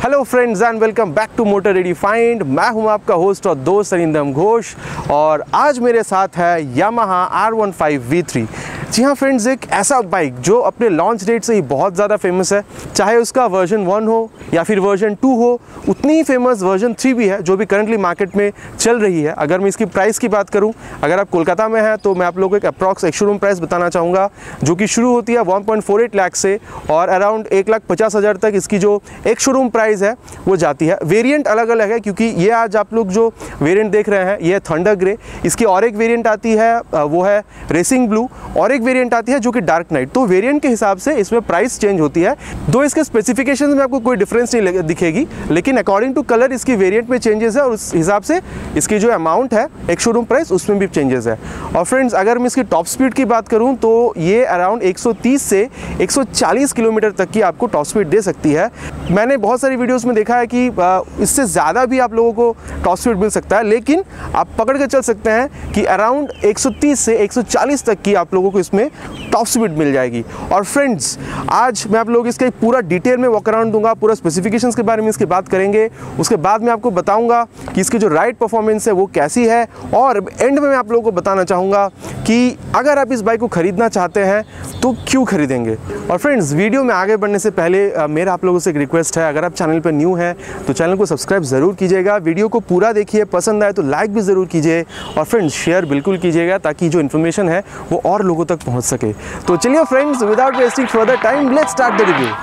Hello friends and welcome back to Motor Redefined. मैं हूं आपका होस्ट और दोस्त अरिंदम घोष और आज मेरे साथ है यामाहा R15 V3। जी हाँ फ्रेंड्स, एक ऐसा बाइक जो अपने लॉन्च डेट से ही बहुत ज़्यादा फेमस है। चाहे उसका वर्जन 1 हो या फिर वर्जन 2 हो, उतनी ही फेमस वर्जन 3 भी है जो भी करंटली मार्केट में चल रही है। अगर मैं इसकी प्राइस की बात करूं, अगर आप कोलकाता में हैं तो मैं आप लोगों को एक अप्रॉक्स एक शोरूम प्राइस बताना चाहूँगा जो कि शुरू होती है 1.48 लाख से और अराउंड 1,50,000 तक इसकी जो एक शोरूम प्राइस है वो जाती है। वेरिएंट अलग अलग है क्योंकि ये आज आप लोग जो वेरिएंट देख रहे हैं ये थंडर ग्रे, इसकी और एक वेरिएंट आती है वो है रेसिंग ब्लू और एक वेरिएंट आती है जो कि डार्क नाइट। तो वेरिएंट के हिसाब से इसमें प्राइस चेंज होती है। दो इसके स्पेसिफिकेशन में आपको कोई डिफरेंस नहीं दिखेगी, लेकिन अकॉर्डिंग टू कलर इसकी वेरिएंट में चेंजेस है और उस हिसाब से इसकी जो अमाउंट है एक शोरूम प्राइस उसमें भी चेंजेस है। और फ्रेंड्स, अगर मैं इसकी टॉप स्पीड की बात करूं तो ये अराउंड 130 से 140 किलोमीटर तक की आपको टॉप स्पीड दे सकती है। मैंने बहुत सारी वीडियोस में देखा है कि इससे ज़्यादा भी आप लोगों को टॉप स्पीड मिल सकता है, लेकिन आप पकड़ के चल सकते हैं कि अराउंड 130 से 140 तक की आप लोगों को इसमें टॉप स्पीड मिल जाएगी। और फ्रेंड्स, आज मैं आप लोगों को इसका पूरा डिटेल में वॉक अराउंड दूंगा, पूरा स्पेसिफिकेशंस के बारे में इसकी बात करेंगे। उसके बाद मैं आपको बताऊंगा कि इसकी जो राइड परफॉर्मेंस है वो कैसी है और एंड में मैं आप लोगों को बताना चाहूँगा कि अगर आप इस बाइक को खरीदना चाहते हैं तो क्यों खरीदेंगे। और फ्रेंड्स, वीडियो में आगे बढ़ने से पहले मेरा आप लोगों से एक रिक्वेस्ट है, अगर आप चैनल पर न्यू हैं तो चैनल को सब्सक्राइब ज़रूर कीजिएगा, वीडियो को पूरा देखिए, पसंद आए तो लाइक भी ज़रूर कीजिए और फ्रेंड्स शेयर बिल्कुल कीजिएगा ताकि जो इन्फॉर्मेशन है वो और लोगों तक पहुँच सके। तो चलिए friends, without wasting further time let's start the review.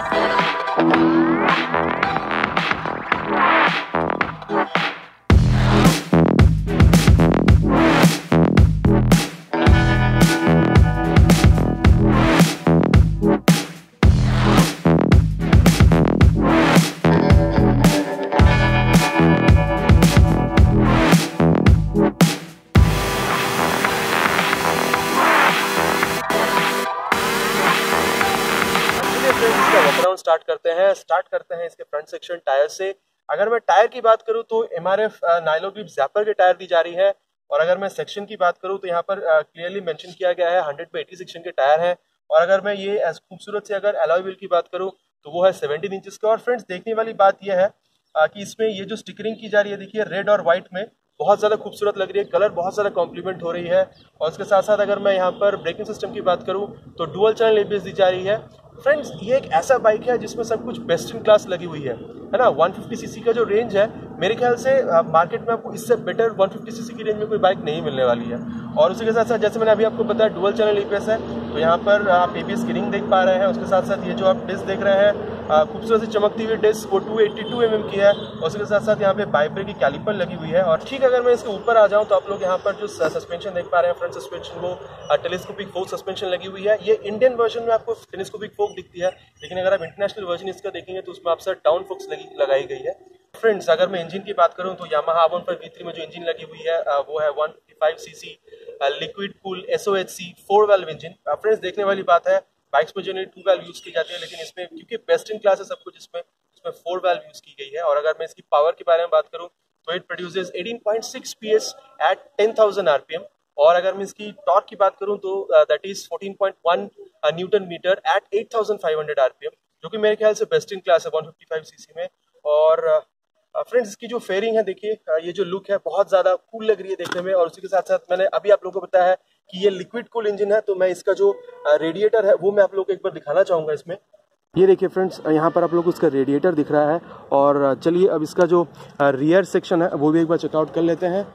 Start करते हैं इसके फ्रंट सेक्शन टायर से। अगर मैं टायर की बात करूं तो MRF नाइलो ग्रिप ज़ैपर के टायर दी जा रही है और अगर मैं सेक्शन की बात करूं तो यहाँ पर क्लियरली मेंशन किया गया है 100/80 सेक्शन के टायर हैं। और अगर मैं ये खूबसूरत से अगर अलॉय व्हील की बात करूं तो वो है 17 इंचेस का। और फ्रेंड्स, देखने वाली बात यह है कि इसमें ये जो स्टिकरिंग की जा रही है, देखिए रेड और व्हाइट में बहुत ज़्यादा खूबसूरत लग रही है, कलर बहुत ज़्यादा कॉम्प्लीमेंट हो रही है। और उसके साथ साथ अगर मैं यहाँ पर ब्रेकिंग सिस्टम की बात करूँ तो डुअल चैनल ABS दी जा रही है। फ्रेंड्स, ये एक ऐसा बाइक है जिसमें सब कुछ बेस्ट इन क्लास लगी हुई है ना। 150 सीसी का जो रेंज है, मेरे ख्याल से मार्केट में आपको इससे बेटर 150 सीसी की रेंज में कोई बाइक नहीं मिलने वाली है। और उसी के साथ साथ जैसे मैंने अभी आपको बताया डुअल चैनल ABS है, तो यहाँ पर आप ABS की रिंग देख पा रहे हैं। उसके साथ साथ ये जो आप डिस्क देख रहे हैं खूबसूरत सी चमकती हुई डिस्क, वो 282 mm की है। और उसके साथ साथ यहाँ पे बाइब्रे की कैलिपर लगी हुई है। और ठीक अगर मैं इसके ऊपर आ जाऊँ तो आप लोग यहाँ पर जो सस्पेंशन देख पा रहे हैं, फ्रंट सस्पेंशन, वो टेलीस्कोपिक फोक सस्पेंशन लगी हुई है। ये इंडियन वर्जन में आपको टेलीस्कोपिक फोक दिखती है, लेकिन अगर आप इंटरनेशनल वर्जन इसका देखेंगे तो उसमें अपसाइड डाउन फोक्स लगाई गई है। फ्रेंड्स, अगर मैं इंजन की बात करूं तो यामाहा R15 V3 में जो इंजन लगी हुई है वो है 155 cc liquid cool SOHC 4 valve engine. Friends, देखने वाली बात है, बाइक्स में जनरली 2 वाल्व यूज की जाती है, लेकिन इसमें क्योंकि बेस्ट इन क्लास है सब कुछ, इसमें 4 वाल्व यूज की गई है। और अगर मैं इसकी पावर के बारे में बात करूं तो it produces 18.6 PS at 10,000 RPM। और अगर मैं इसकी टॉर्क की बात करूं तो that is 14.1 newton metre at 8,500 RPM, जो कि मेरे ख्याल से बेस्ट इन क्लास है 155 cc में। और फ्रेंड्स, इसकी जो फेयरिंग है, देखिए ये जो लुक है बहुत ज़्यादा कूल लग रही है देखने में। और उसी के साथ साथ मैंने अभी आप लोगों को बताया है कि ये लिक्विड कूल इंजन है, तो मैं इसका जो रेडिएटर है वो मैं आप लोगों को एक बार दिखाना चाहूँगा। इसमें ये देखिए फ्रेंड्स, यहाँ पर आप लोग को इसका रेडिएटर दिख रहा है। और चलिए अब इसका जो रियर सेक्शन है वो भी एक बार चेकआउट कर लेते हैं।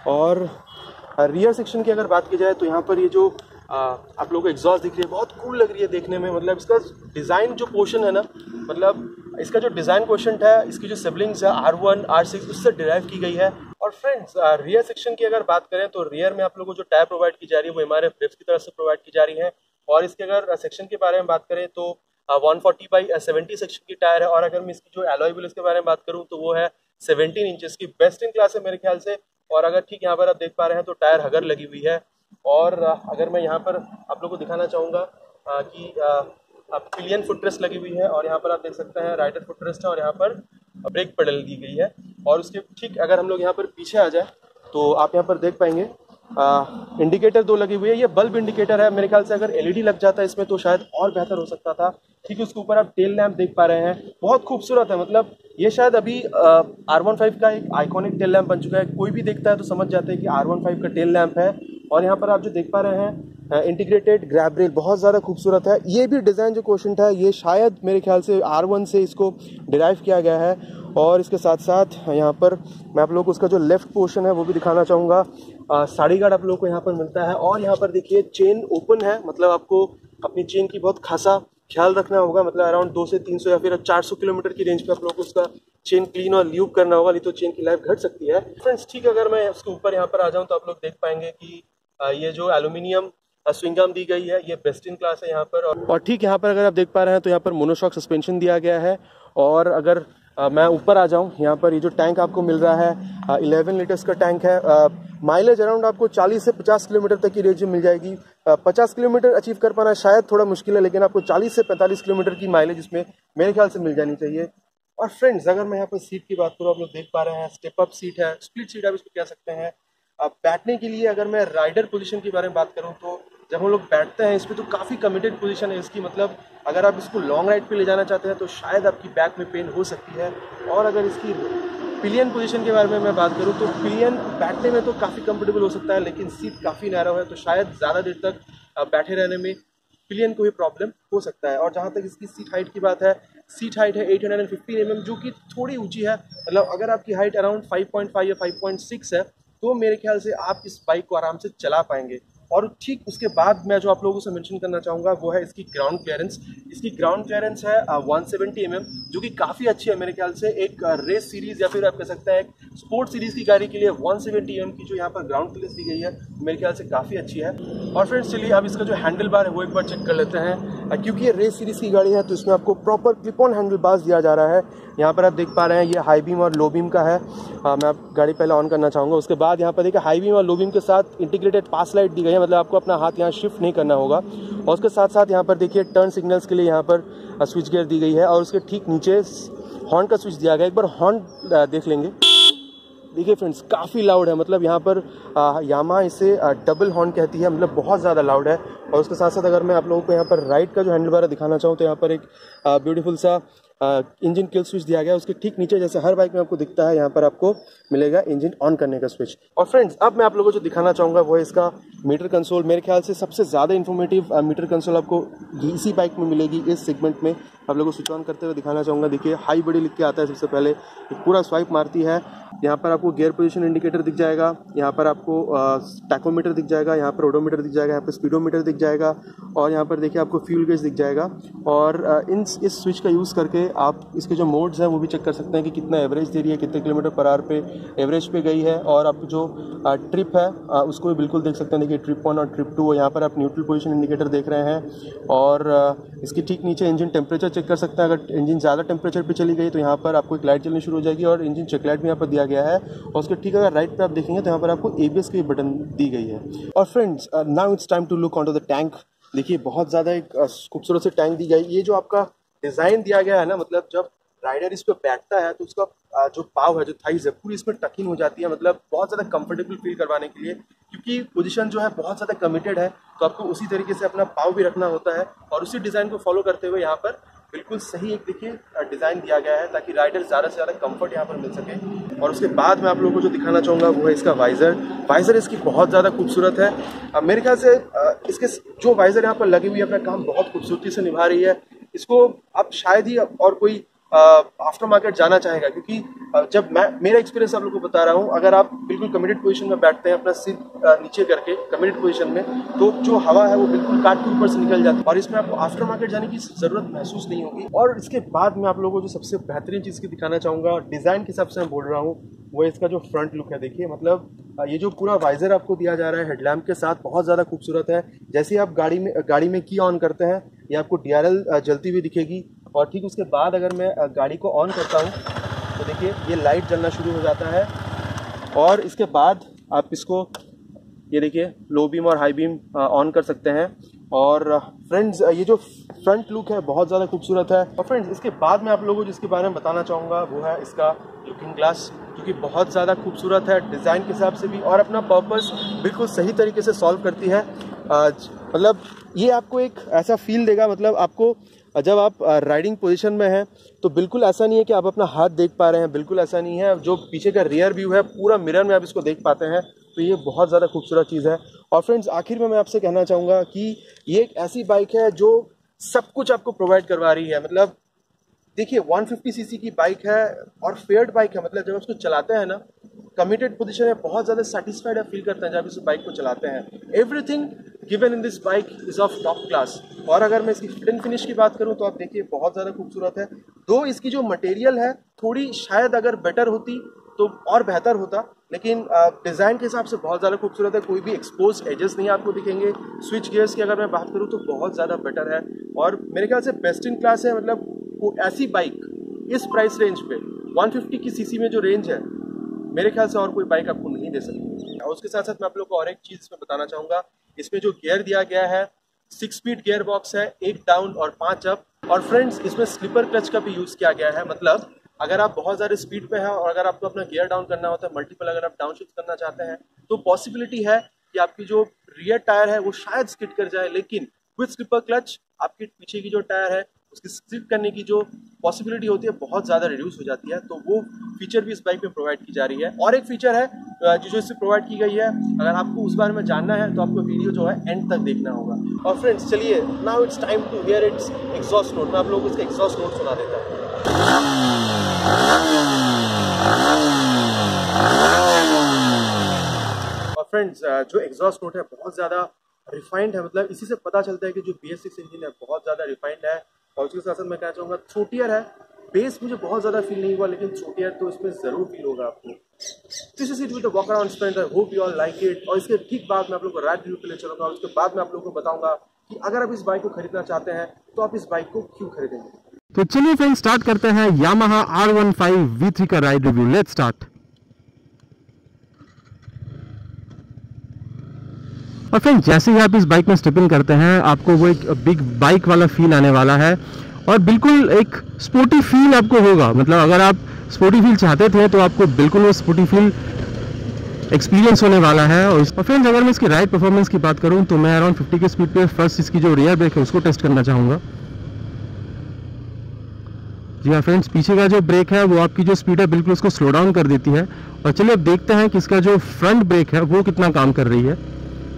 और रियर सेक्शन की अगर बात की जाए तो यहाँ पर ये जो आप लोगों को एग्जॉस्ट दिख रही है बहुत कूल लग रही है देखने में। मतलब इसका डिज़ाइन जो पोर्शन है ना, मतलब इसका जो डिज़ाइन पोर्शन है, इसकी जो सिबलिंग्स है R1 R6 उससे डिराइव की गई है। और फ्रेंड्स, रियर सेक्शन की अगर बात करें तो रियर में आप लोगों को जो टायर प्रोवाइड की जा रही है वो MRF ग्रिप्स की तरफ से प्रोवाइड की जा रही है। और इसके अगर सेक्शन के बारे में बात करें तो 140/70 सेक्शन की टायर है। और अगर मैं इसकी जो एलॉय व्हील के बारे में बात करूँ तो वो है 17 इंचेस की, बेस्ट इन क्लास है मेरे ख्याल से। और अगर ठीक यहाँ पर आप देख पा रहे हैं तो टायर हगर लगी हुई है। और अगर मैं यहाँ पर आप लोग को दिखाना चाहूँगा कि पिलियन फुटरेस्ट लगी हुई है और यहाँ पर आप देख सकते हैं राइडर फुटरेस्ट है और यहाँ पर ब्रेक पेडल दी गई है। और उसके ठीक अगर हम लोग यहाँ पर पीछे आ जाए तो आप यहाँ पर देख पाएंगे इंडिकेटर 2 लगी हुई है, ये बल्ब इंडिकेटर है। मेरे ख्याल से अगर एलईडी लग जाता है इसमें तो शायद और बेहतर हो सकता था। ठीक है, उसके ऊपर आप टेल लैंप देख पा रहे हैं, बहुत खूबसूरत है। मतलब ये शायद अभी R15 का एक आइकॉनिक टेल लैंप बन चुका है। कोई भी देखता है तो समझ जाता है कि R15 का टेल लैंप है। और यहाँ पर आप जो देख पा रहे हैं इंटीग्रेटेड ग्रैब रेल, बहुत ज़्यादा खूबसूरत है। ये भी डिज़ाइन जो क्वेश्चन था ये शायद मेरे ख्याल से R1 से इसको डिराइव किया गया है। और इसके साथ साथ यहाँ पर मैं आप लोगों को उसका जो लेफ्ट पोर्शन है वो भी दिखाना चाहूँगा। साड़ी गार्ड आप लोगों को यहाँ पर मिलता है। और यहाँ पर देखिए चेन ओपन है, मतलब आपको अपनी चेन की बहुत खासा ख्याल रखना होगा। मतलब अराउंड 2 से 300 या फिर 400 किलोमीटर की रेंज पे आप लोगों को उसका चेन क्लीन और ल्यूब करना होगा, नहीं तो चेन की लाइफ घट सकती है। फ्रेंड्स ठीक है, अगर मैं उसके ऊपर यहाँ पर आ जाऊँ तो आप लोग देख पाएंगे कि ये जो एल्यूमिनियम स्विंग आर्म दी गई है ये बेस्ट इन क्लास है यहाँ पर। और ठीक यहाँ पर अगर आप देख पा रहे हैं तो यहाँ पर मोनोशॉक सस्पेंशन दिया गया है। और अगर मैं ऊपर आ जाऊँ, यहाँ पर ये जो टैंक आपको मिल रहा है 11 लीटर्स का टैंक है। माइलेज अराउंड आपको 40 से 50 किलोमीटर तक की रेंज में मिल जाएगी। 50 किलोमीटर अचीव कर पाना शायद थोड़ा मुश्किल है, लेकिन आपको 40 से 45 किलोमीटर की माइलेज इसमें मेरे ख्याल से मिल जानी चाहिए। और फ्रेंड्स अगर मैं यहाँ पर सीट की बात करूँ, आप लोग देख पा रहे हैं स्टेप अप सीट है, स्प्लिट सीट आप इसको कह सकते हैं। अब बैठने के लिए अगर मैं राइडर पोजीशन के बारे में बात करूं तो जब हम लोग बैठते हैं इस पर तो काफ़ी कमिटेड पोजीशन है इसकी। मतलब अगर आप इसको लॉन्ग राइड पे ले जाना चाहते हैं तो शायद आपकी बैक में पेन हो सकती है। और अगर इसकी पिलियन पोजीशन के बारे में मैं बात करूं तो पिलियन बैठने में तो काफ़ी कंफर्टेबल हो सकता है, लेकिन सीट काफ़ी नैरो है तो शायद ज़्यादा देर तक बैठे रहने में पिलियन को भी प्रॉब्लम हो सकता है। और जहाँ तक इसकी सीट हाइट की बात है, सीट हाइट है 815 mm, जो कि थोड़ी ऊंची है। मतलब अगर आपकी हाइट अराउंड 5.5 या 5.6 है तो मेरे ख्याल से आप इस बाइक को आराम से चला पाएंगे। और ठीक उसके बाद मैं जो आप लोगों से मेंशन करना चाहूँगा वो है इसकी ग्राउंड क्लियरेंस। इसकी ग्राउंड क्लियरेंस है 170 mm, जो कि काफ़ी अच्छी है मेरे ख्याल से। एक रेस सीरीज़ या फिर आप कह सकते हैं एक स्पोर्ट्स सीरीज़ की गाड़ी के लिए 170 mm की जो यहाँ पर ग्राउंड क्लियरेंस दी गई है मेरे ख्याल से काफ़ी अच्छी है। और फ्रेंड्स चलिए अब इसका जो हैंडल बार है वो एक बार चेक कर लेते हैं। क्योंकि ये रेस सीरीज़ की गाड़ी है तो इसमें आपको proper clip on handle bars दिया जा रहा है। यहाँ पर आप देख पा रहे हैं ये हाई बीम और लो बीम का है। मैं आप गाड़ी पहले ऑन करना चाहूँगा। उसके बाद यहाँ पर देखिए हाई बीम और लो बीम के साथ इंटीग्रेटेड पास लाइट दी गई है, मतलब आपको अपना हाथ यहाँ शिफ्ट नहीं करना होगा। और उसके साथ साथ यहाँ पर देखिए टर्न सिग्नल्स के लिए यहाँ पर स्विच गियर दी गई है। और उसके ठीक नीचे हॉर्न का स्विच दिया गया। एक बार हॉर्न देख लेंगे। देखिए फ्रेंड्स काफ़ी लाउड है, मतलब यहाँ पर यामाहा इसे डबल हॉर्न कहती है, मतलब बहुत ज़्यादा लाउड है। और उसके साथ साथ अगर मैं आप लोगों को यहाँ पर राइट का जो हैंडल बार दिखाना चाहूँ तो यहाँ पर एक ब्यूटीफुल सा इंजन किल स्विच दिया गया है। उसके ठीक नीचे जैसे हर बाइक में आपको दिखता है यहाँ पर आपको मिलेगा इंजन ऑन करने का स्विच। और फ्रेंड्स अब मैं आप लोगों को जो दिखाना चाहूँगा वो है इसका मीटर कंसोल। मेरे ख्याल से सबसे ज़्यादा इन्फॉर्मेटिव मीटर कंसोल आपको इसी बाइक में मिलेगी इस सेगमेंट में। आप लोगों को स्विच ऑन करते हुए दिखाना चाहूँगा। देखिए हाई बड़ी लिख के आता है सबसे पहले, पूरा स्वाइप मारती है। यहाँ पर आपको गियर पोजीशन इंडिकेटर दिख जाएगा, यहाँ पर आपको टैकोमीटर दिख जाएगा, यहाँ पर ओडोमीटर दिख जाएगा, यहाँ पर स्पीडोमीटर दिख जाएगा। और यहाँ पर देखिए आपको फ्यूल गेज दिख जाएगा। और इस स्विच का यूज़ करके आप इसके जो मोड्स हैं वो भी चेक कर सकते हैं कि कितना एवरेज दे रही है, कितने किलोमीटर पर आवर पे एवरेज पे गई है। और आप जो ट्रिप है उसको भी बिल्कुल देख सकते हैं। देखिए ट्रिप 1 और ट्रिप 2, यहाँ पर आप न्यूट्रल पोजीशन इंडिकेटर देख रहे हैं। और इसकी ठीक नीचे इंजन टेम्परेचर चेक कर सकते हैं। अगर इंजन ज़्यादा टेम्परेचर पे चली गई तो यहाँ पर आपको एक लाइट जलनी शुरू हो जाएगी और इंजन चेक लाइट भी यहाँ पर दिया गया है। और उसके ठीक अगर राइट पे आप देखेंगे तो यहाँ पर आपको ABS की बटन दी गई है। और friends now it's time to look on to the tank. देखिए बहुत ज़्यादा एक खूबसूरत से टैंक दी गई। ये जो आपका डिज़ाइन दिया गया है ना, मतलब जब राइडर इस पर बैठता है तो उसका जो पाव है, जो थाइज है, पूरी इसमें टक इन हो जाती है। मतलब बहुत ज़्यादा कंफर्टेबल फील करवाने के लिए, क्योंकि पोजीशन जो है बहुत ज़्यादा कमिटेड है तो आपको उसी तरीके से अपना पाव भी रखना होता है। और उसी डिज़ाइन को फॉलो करते हुए यहाँ पर बिल्कुल सही एक देखिए डिज़ाइन दिया गया है ताकि राइडर ज़्यादा से ज़्यादा कंफर्ट यहाँ पर मिल सके। और उसके बाद मैं आप लोगों को जो दिखाना चाहूँगा वो है इसका वाइज़र इसकी बहुत ज़्यादा खूबसूरत है। मेरे ख्याल से इसके जो वाइज़र यहाँ पर लगी हुई है अपना काम बहुत खूबसूरती से निभा रही है। इसको आप शायद ही और कोई आफ्टर मार्केट जाना चाहेगा, क्योंकि जब मैं मेरा एक्सपीरियंस आप लोगों को बता रहा हूँ, अगर आप बिल्कुल कमिटेड पोजीशन में बैठते हैं अपना सिर नीचे करके कमिटेड पोजीशन में, तो जो हवा है वो बिल्कुल काट के ऊपर से निकल जाती है और इसमें आपको आफ्टर मार्केट जाने की ज़रूरत महसूस नहीं होगी। और इसके बाद मैं आप लोगों को जो सबसे बेहतरीन चीज़ की दिखाना चाहूँगा डिज़ाइन के हिसाब से मैं बोल रहा हूँ, वो इसका जो फ्रंट लुक है। देखिए मतलब ये जो पूरा वाइजर आपको दिया जा रहा है हेडलैम्प के साथ, बहुत ज़्यादा खूबसूरत है। जैसे ही आप गाड़ी में की ऑन करते हैं ये आपको DRL जलती हुई दिखेगी। और ठीक उसके बाद अगर मैं गाड़ी को ऑन करता हूँ तो देखिए ये लाइट जलना शुरू हो जाता है। और इसके बाद आप इसको ये देखिए लो बीम और हाई बीम ऑन कर सकते हैं। और फ्रेंड्स ये जो फ्रंट लुक है बहुत ज़्यादा खूबसूरत है। और फ्रेंड्स इसके बाद मैं आप लोगों को जिसके बारे में बताना चाहूँगा वो है इसका लुकिंग ग्लास, जो कि बहुत ज़्यादा खूबसूरत है डिज़ाइन के हिसाब से भी, और अपना पर्पस बिल्कुल सही तरीके से सॉल्व करती है। मतलब ये आपको एक ऐसा फील देगा, मतलब आपको जब आप राइडिंग पोजीशन में हैं तो बिल्कुल ऐसा नहीं है कि आप अपना हाथ देख पा रहे हैं, बिल्कुल ऐसा नहीं है। जो पीछे का रियर व्यू है पूरा मिरर में आप इसको देख पाते हैं, तो ये बहुत ज़्यादा खूबसूरत चीज़ है। और फ्रेंड्स आखिर में मैं आपसे कहना चाहूँगा कि ये एक ऐसी बाइक है जो सब कुछ आपको प्रोवाइड करवा रही है। मतलब देखिए 150 सीसी की बाइक है और फेयर्ड बाइक है, मतलब जब उसको चलाते हैं ना कमिटेड पोजीशन में बहुत ज़्यादा सेटिस्फाइड फील करते हैं जब इस बाइक को चलाते हैं। Everything given in this bike is of top class. और अगर मैं इसकी फिट एंड फिनिश की बात करूं तो आप देखिए बहुत ज़्यादा खूबसूरत है। दो इसकी जो मटेरियल है थोड़ी शायद अगर बेटर होती तो और बेहतर होता, लेकिन डिज़ाइन के हिसाब से बहुत ज़्यादा खूबसूरत है। कोई भी एक्सपोज एजेस नहीं आपको दिखेंगे। स्विच गियर्स की अगर मैं बात करूँ तो बहुत ज़्यादा बेटर है और मेरे ख्याल से बेस्ट इन क्लास है। मतलब वो ऐसी बाइक इस प्राइस रेंज पे 150 की सीसी में जो रेंज है मेरे ख्याल से और कोई बाइक आपको नहीं दे सकती। और उसके साथ साथ मैं आप लोग को और एक चीज़ इसमें बताना चाहूँगा, इसमें जो गियर दिया गया है 6 स्पीड गियर बॉक्स है, 1 डाउन और 5 अप। और फ्रेंड्स इसमें स्लीपर क्लच का भी यूज़ किया गया है। मतलब अगर आप बहुत ज़्यादा स्पीड पे हैं और अगर आपको अपना गियर डाउन करना होता है, मल्टीपल अगर आप डाउन शिफ्ट करना चाहते हैं, तो पॉसिबिलिटी है कि आपकी जो रियर टायर है वो शायद स्किड कर जाए, लेकिन विद स्लीपर क्लच आपके पीछे की जो टायर है उसकी स्किड करने की जो पॉसिबिलिटी होती है बहुत ज़्यादा रिड्यूस हो जाती है। तो वो फीचर भी इस बाइक में प्रोवाइड की जा रही है। और एक फीचर है जो इससे प्रोवाइड की गई है, अगर आपको उस बारे में जानना है तो आपको वीडियो जो है एंड तक देखना होगा। और फ्रेंड्स चलिए now it's time to hear its exhaust note. मैं आप लोगों को इसका एग्जॉस्ट नोट सुना देता हूँ। और फ्रेंड्स जो एग्जॉस्ट नोट है बहुत ज़्यादा रिफाइंड है। मतलब इसी से पता चलता है कि जो BS6 इंजन है बहुत ज़्यादा रिफाइंड है। और उसके साथ साथ मैं कहना चाहूँगा थ्रोटियर है। बेस मुझे बहुत ज़्यादा फील नहीं हुआ, लेकिन थ्रोटियर तो इसमें ज़रूर फील होगा आपको। This is it with the walk around Splendor, hope you all like it. और इसके ठीक बाद मैं आप लोगों को राइड रिव्यू के लिए चलूँगा। उसके बाद मैं आप लोगों को बताऊँगा कि अगर आप इस बाइक को खरीदना चाहते हैं तो आप इस बाइक को क्यों खरीदेंगे। तो चलिए फ्रेंड्स स्टार्ट करते हैं यामाहा R15 V3 का राइड रिव्यू। Let's start. और फ्रेंड्स जैसे ही आप इस बाइक में स्टेप इन करते हैं आपको वो एक बिग बाइक वाला फील आने वाला है और बिल्कुल एक स्पोर्टी फील आपको होगा। मतलब अगर आप स्पोर्टी फील चाहते थे तो आपको बिल्कुल वो स्पोर्टी फील एक्सपीरियंस होने वाला है। और फ्रेंड्स अगर मैं इसकी राइड परफॉर्मेंस की बात करूं तो मैं अराउंड 50 की स्पीड पे फर्स्ट इसकी जो रियर ब्रेक है उसको टेस्ट करना चाहूँगा। जी हाँ फ्रेंड्स, पीछे का जो ब्रेक है वो आपकी जो स्पीड है बिल्कुल उसको स्लो डाउन कर देती है। और चलिए अब देखते हैं कि इसका जो फ्रंट ब्रेक है वो कितना काम कर रही है।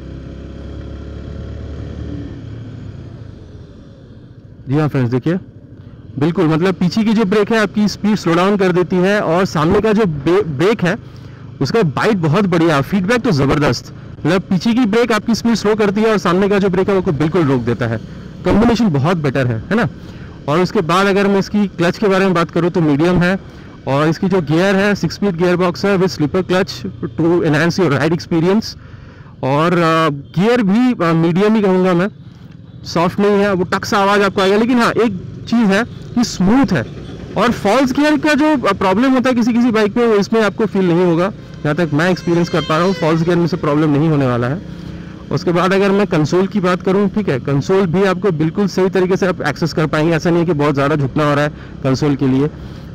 जी हाँ फ्रेंड्स देखिए बिल्कुल, मतलब पीछे की जो ब्रेक है आपकी स्पीड स्लो डाउन कर देती है और सामने का जो ब्रेक है उसका बाइट बहुत बढ़िया, फीडबैक तो ज़बरदस्त। मतलब पीछे की ब्रेक आपकी स्पीड स्लो करती है और सामने का जो ब्रेक है वो बिल्कुल रोक देता है। कॉम्बिनेशन बहुत बेटर है ना। और उसके बाद अगर मैं इसकी क्लच के बारे में बात करूँ तो मीडियम है और इसकी जो गियर है 6 स्पीड गियर बॉक्स है with slipper clutch to enhance your ride experience. और गियर भी मीडियम ही कहूँगा मैं, सॉफ्ट नहीं है, वो टक सा आवाज़ आपको आएगा। लेकिन हाँ एक चीज़ है कि स्मूथ है। और फॉल्स गियर का जो प्रॉब्लम होता है किसी किसी बाइक में वो इसमें आपको फील नहीं होगा, जहाँ तक मैं एक्सपीरियंस कर पा रहा हूँ फॉल्स गियर में से प्रॉब्लम नहीं होने वाला है। उसके बाद अगर मैं कंसोल की बात करूँ, ठीक है, कंसोल भी आपको बिल्कुल सही तरीके से आप एक्सेस कर पाएंगे। ऐसा नहीं है कि बहुत ज़्यादा झुकना हो रहा है कंसोल के लिए।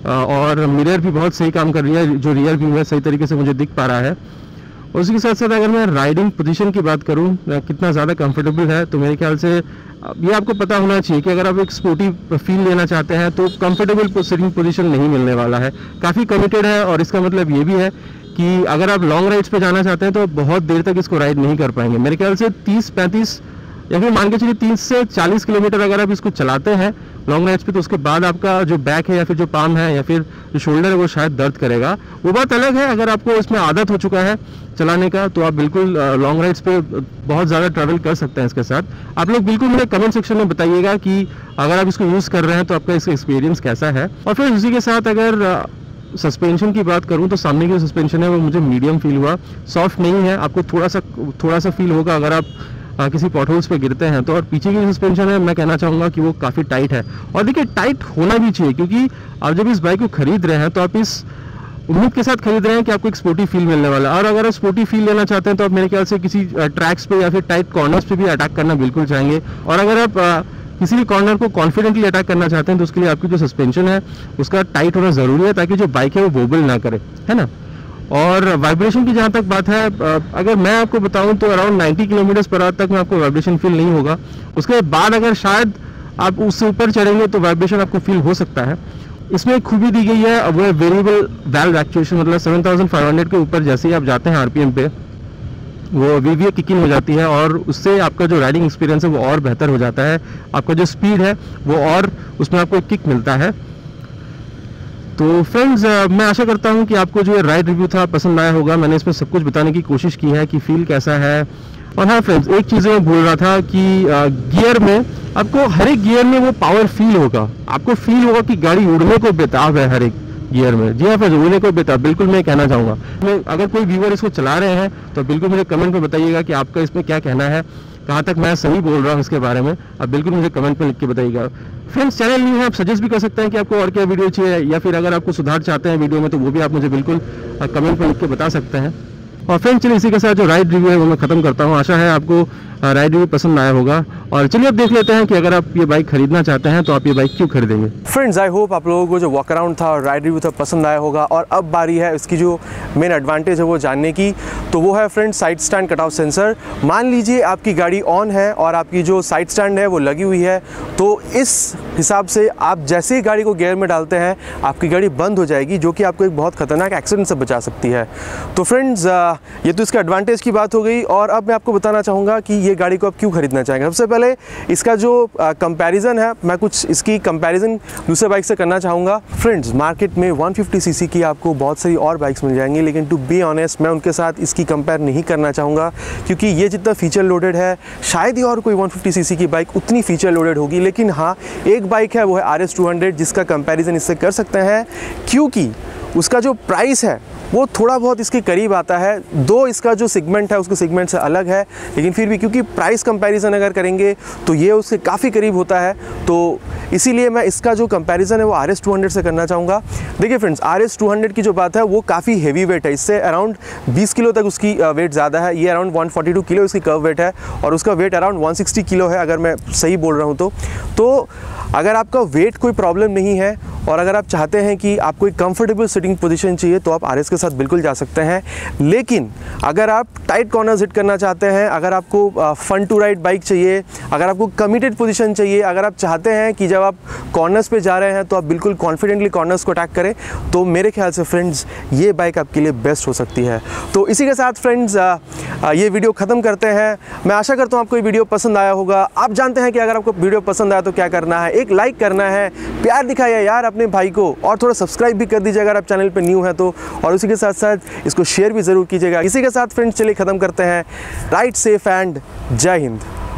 और मिरर भी बहुत सही काम कर रही है, जो रियर व्यू है सही तरीके से मुझे दिख पा रहा है। उसके साथ साथ अगर मैं राइडिंग पोजीशन की बात करूं कितना ज़्यादा कंफर्टेबल है, तो मेरे ख्याल से ये आपको पता होना चाहिए कि अगर आप एक स्पोर्टी फील लेना चाहते हैं तो कंफर्टेबल सिटिंग पोजीशन नहीं मिलने वाला है, काफ़ी कमिटेड है। और इसका मतलब ये भी है कि अगर आप लॉन्ग राइड्स पे जाना चाहते हैं तो बहुत देर तक इसको राइड नहीं कर पाएंगे। मेरे ख्याल से 30-35 या फिर मान के चलिए 30 से 40 किलोमीटर अगर आप इसको चलाते हैं लॉन्ग राइड्स पे तो उसके बाद आपका जो बैक है या फिर जो पाम है या फिर जो शोल्डर है वो शायद दर्द करेगा। वो बात अलग है, अगर आपको इसमें आदत हो चुका है चलाने का तो आप बिल्कुल लॉन्ग राइड्स पे बहुत ज़्यादा ट्रैवल कर सकते हैं इसके साथ। आप लोग बिल्कुल मुझे कमेंट सेक्शन में बताइएगा कि अगर आप इसको यूज़ कर रहे हैं तो आपका इसका एक्सपीरियंस कैसा है। और फिर उसी के साथ अगर सस्पेंशन की बात करूं तो सामने की जो सस्पेंशन है वो मुझे मीडियम फील हुआ, सॉफ्ट नहीं है। आपको थोड़ा सा फील होगा अगर आप किसी पॉटहोल्स पे गिरते हैं तो। और पीछे की सस्पेंशन है मैं कहना चाहूँगा कि वो काफ़ी टाइट है। और देखिए टाइट होना भी चाहिए, क्योंकि आप जब इस बाइक को खरीद रहे हैं तो आप इस उम्मीद के साथ खरीद रहे हैं कि आपको एक स्पोर्टी फील मिलने वाला है। और अगर आप स्पोर्टी फील लेना चाहते हैं तो आप मेरे ख्याल से किसी ट्रैक्स पे या फिर टाइट कॉर्नर्स पे भी अटैक करना बिल्कुल चाहेंगे। और अगर आप किसी भी कॉर्नर को कॉन्फिडेंटली अटैक करना चाहते हैं तो उसके लिए आपकी जो सस्पेंशन है उसका टाइट होना ज़रूरी है, ताकि जो बाइक है वो वोबल ना करे, है ना। और वाइब्रेशन की जहाँ तक बात है, अगर मैं आपको बताऊं तो अराउंड 90 किलोमीटर पर आवर तक में आपको वाइब्रेशन फील नहीं होगा। उसके बाद अगर शायद आप उससे ऊपर चढ़ेंगे तो वाइब्रेशन आपको फील हो सकता है। इसमें एक खूबी दी गई है, वो है वेरिएबल वाल्व एक्चुएशन, मतलब 7500 के ऊपर जैसे ही आप जाते हैं आरपीएम पे वो वीवीए किक इन हो जाती है और उससे आपका जो राइडिंग एक्सपीरियंस है वो और बेहतर हो जाता है, आपका जो स्पीड है वो और उसमें आपको एक किक मिलता है। तो फ्रेंड्स, मैं आशा करता हूँ कि आपको जो ये राइड रिव्यू था पसंद आया होगा। मैंने इसमें सब कुछ बताने की कोशिश की है कि फील कैसा है। और हाँ फ्रेंड्स, एक चीज़ मैं भूल रहा था कि गियर में आपको हर एक गियर में वो पावर फील होगा, आपको फील होगा कि गाड़ी उड़ने को बेताब है हर एक गियर में। जी हाँ फ्रेंड्स, उड़ने को बेताब, बिल्कुल मैं कहना चाहूँगा। मैं अगर कोई व्यूअर इसको चला रहे हैं तो बिल्कुल मुझे कमेंट में बताइएगा कि आपका इसमें क्या कहना है, कहाँ तक मैं सही बोल रहा हूँ इसके बारे में। आप बिल्कुल मुझे कमेंट में लिख के बताइएगा। फ्रेंड्स, चैनल न्यू है, आप सजेस्ट भी कर सकते हैं कि आपको और क्या वीडियो चाहिए, या फिर अगर आपको सुधार चाहते हैं वीडियो में तो वो भी आप मुझे बिल्कुल कमेंट में लिख के बता सकते हैं। और फ्रेंड्स, चलिए इसी के साथ जो राइड रिव्यू है वो मैं खत्म करता हूँ। आशा है आपको राइड रिव्यू पसंद आया होगा। और चलिए अब देख लेते हैं कि अगर आप ये बाइक खरीदना चाहते हैं तो आप ये बाइक क्यों खरीदेंगे। फ्रेंड्स, आई होप आप लोगों को जो वॉक अराउंड था और राइड रिव्यू था पसंद आया होगा। और अब बारी है इसकी जो मेन एडवांटेज है वो जानने की, तो वो है friends side stand cutout sensor. मान लीजिए आपकी गाड़ी ऑन है और आपकी जो साइड स्टैंड है वो लगी हुई है, तो इस हिसाब से आप जैसे ही गाड़ी को गियर में डालते हैं आपकी गाड़ी बंद हो जाएगी, जो कि आपको एक बहुत खतरनाक एक्सीडेंट से बचा सकती है। तो फ्रेंड्स, ये तो इसका एडवांटेज की बात हो गई। और अब मैं आपको बताना चाहूँगा कि ये गाड़ी को आप क्यों खरीदना चाहेंगे। सबसे पहले इसका जो कंपैरिजन है, मैं कुछ इसकी कंपैरिजन दूसरे बाइक से करना चाहूँगा। फ्रेंड्स, मार्केट में 150 सीसी की आपको बहुत सारी और बाइक्स मिल जाएंगी, लेकिन टू बी ऑनेस्ट मैं उनके साथ इसकी कंपेयर नहीं करना चाहूँगा, क्योंकि ये जितना फीचर लोडेड है शायद ही और कोई 150 सीसी की बाइक उतनी फीचर लोडेड होगी। लेकिन हाँ, एक बाइक है वो है RS200, जिसका कंपैरिजन इससे कर सकते हैं, क्योंकि उसका जो प्राइस है वो थोड़ा बहुत इसके करीब आता है। दो इसका जो सेगमेंट है उसके सेगमेंट से अलग है, लेकिन फिर भी क्योंकि प्राइस कंपैरिजन अगर करेंगे तो ये उसके काफ़ी करीब होता है, तो इसीलिए मैं इसका जो कंपैरिजन है वो RS200 से करना चाहूँगा। देखिए फ्रेंड्स, RS200 की जो बात है वो काफ़ी हेवी वेट है, इससे अराउंड 20 किलो तक उसकी वेट ज़्यादा है। ये अराउंड 142 किलो इसकी कर्व वेट है और उसका वेट अराउंड 160 किलो है, अगर मैं सही बोल रहा हूँ तो अगर आपका वेट कोई प्रॉब्लम नहीं है और अगर आप चाहते हैं कि आपको एक कंफर्टेबल सिटिंग पोजीशन चाहिए तो आप RS के साथ बिल्कुल जा सकते हैं। लेकिन अगर आप टाइट कॉर्नर्स हिट करना चाहते हैं, अगर आपको फन टू राइड बाइक चाहिए, अगर आपको कमिटेड पोजीशन चाहिए, अगर आप चाहते हैं कि जब आप कॉर्नर्स पे जा रहे हैं तो आप बिल्कुल कॉन्फिडेंटली कॉर्नर्स को अटैक करें, तो मेरे ख्याल से फ्रेंड्स ये बाइक आपके लिए बेस्ट हो सकती है। तो इसी के साथ फ्रेंड्स ये वीडियो ख़त्म करते हैं। मैं आशा करता हूँ आपको ये वीडियो पसंद आया होगा। आप जानते हैं कि अगर आपको वीडियो पसंद आया तो क्या करना है, एक लाइक करना है, प्यार दिखाइए यार अपने भाई को, और थोड़ा सब्सक्राइब भी कर दीजिए अगर आप चैनल पे न्यू है तो, और उसी के साथ साथ इसको शेयर भी ज़रूर कीजिएगा। इसी के साथ फ्रेंड्स चलिए ख़त्म करते हैं। राइड सेफ एंड जय हिंद।